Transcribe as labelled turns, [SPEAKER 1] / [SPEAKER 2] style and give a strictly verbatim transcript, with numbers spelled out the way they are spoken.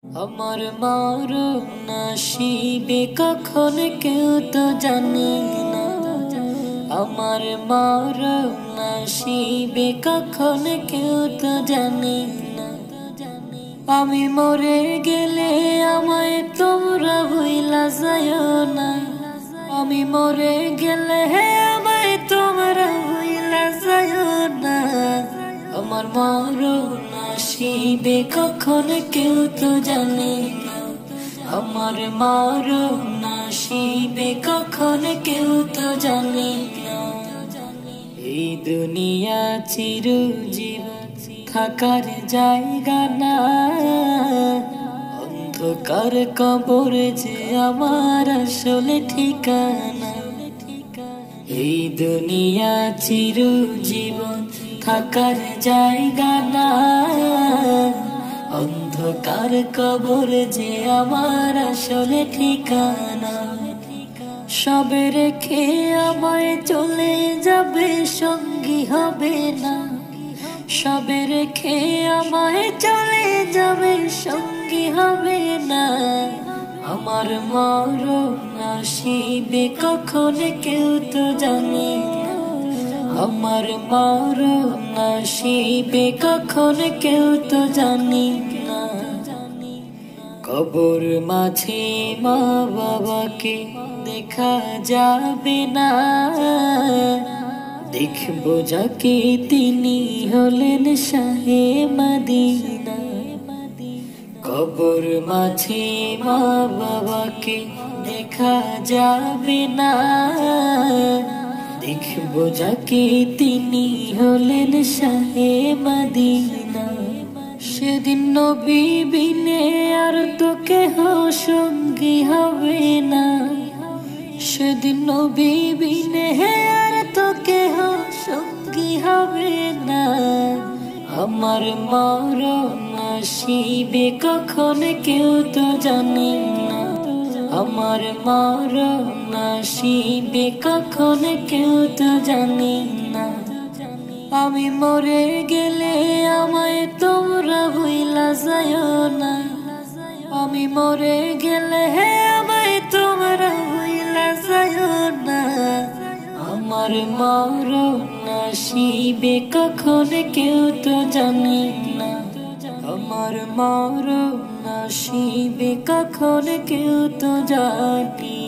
[SPEAKER 1] আমার মরণ নসিবে কখন কেউ তো জানে না। আমার মরণ নসিবে কখন কেউ তো জানে না। আমি মরে গেলে আমায় তোমরা ভুইলা যাইও না। আমি মরে গেলে আমায় তোমরা ভুইলা যাইও না। আমার মরণ নসিবে কখন কেউ তো জানে না। আমার মরণ নসিবে কখন কেউ তো জানে না। এই দুনিয়া চিরজীবন থাকার জায়গা না। অন্ধকার কবর যে আমার আসলে ঠিকানা। এই দুনিয়া চিরজীবন থাকার জায়গা না। অন্ধকার কবর যে আমার আসলে ঠিকানা। সবে রেখে আমায় চলে যাবে, সঙ্গী হবে না। সবে রেখে আমায় চলে যাবে, সঙ্গী হবে না। আমার মরণ আসিবে কখন কেউ তো জানে না। আমার মরণ আসিবে কখন কেউ তো জানে না। কবর মাঝে মা বাবাকে দেখা যাবে না। দেখবো যাকে তিনি হলেন শাহে মদিনা। কবর মাঝে মা বাবাকে দেখা যাবে না। দেখবো যাকে তিনি হলেন শাহে মদিনা। সেদিন নবী বিনে আর তো কেহ সঙ্গী হবে না। সেদিন নবী বিনে আর তো কেহ সঙ্গী হবে না। আমার মরণ আসিবে কখন কেউ তো জানে না। আমার মরণ আসিবে কখন কেউ তো জানে না। আমি মরে গেলে আমায় তোমরা ভুইলা যাইও না। আমি মরে গেলে আমায় তোমরা ভুইলা যাইও না। আমার মরণ আসিবে কখন কেউ তো জানে না। আমার মরণ আসিবে কখন কেউ তো জানে